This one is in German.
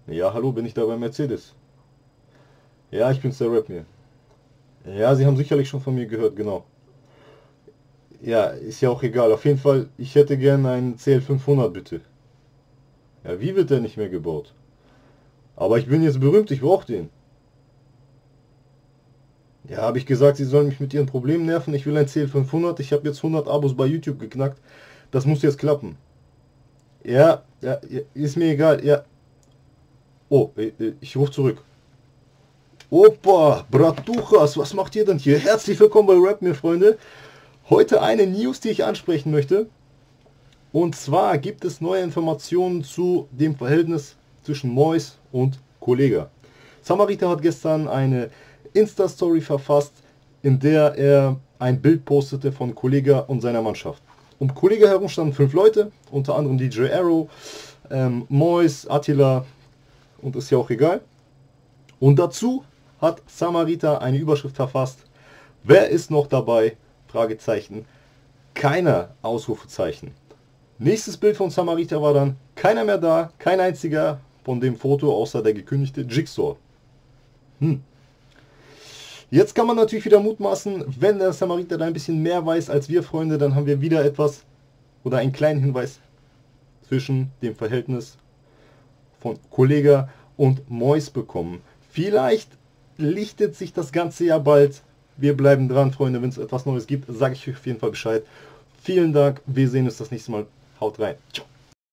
Ja, hallo, bin ich da bei Mercedes? Ja, ich bin's, der Rap mir. Ja, Sie haben sicherlich schon von mir gehört, genau. Ja, ist ja auch egal. Auf jeden Fall, ich hätte gerne einen CL500, bitte. Ja, wie wird der nicht mehr gebaut? Aber ich bin jetzt berühmt, ich brauche den. Ja, habe ich gesagt, Sie sollen mich mit Ihren Problemen nerven. Ich will ein CL500. Ich habe jetzt 100 Abos bei YouTube geknackt. Das muss jetzt klappen. Ja, ja, ja, ist mir egal. Ja. Oh, ich rufe zurück. Opa, Bratuchas, was macht ihr denn hier? Herzlich willkommen bei Rap mir, Freunde. Heute eine News, die ich ansprechen möchte. Und zwar gibt es neue Informationen zu dem Verhältnis zwischen Mois und Kollega. Samariter hat gestern eine Insta-Story verfasst, in der er ein Bild postete von Kollega und seiner Mannschaft. Um Kollega herum standen 5 Leute, unter anderem DJ Arrow, Mois, Attila und ist ja auch egal. Und dazu hat Samarita eine Überschrift verfasst. Wer ist noch dabei? Fragezeichen. Keiner Ausrufezeichen. Nächstes Bild von Samarita war dann keiner mehr da, kein einziger von dem Foto außer der gekündigte Jigsaw. Jetzt kann man natürlich wieder mutmaßen, wenn der Samarita da ein bisschen mehr weiß als wir Freunde, dann haben wir wieder etwas oder einen kleinen Hinweis zwischen dem Verhältnis von Kollega und Mois bekommen. Vielleicht lichtet sich das Ganze ja bald. Wir bleiben dran, Freunde. Wenn es etwas Neues gibt, sage ich euch auf jeden Fall Bescheid. Vielen Dank. Wir sehen uns das nächste Mal. Haut rein. Ciao.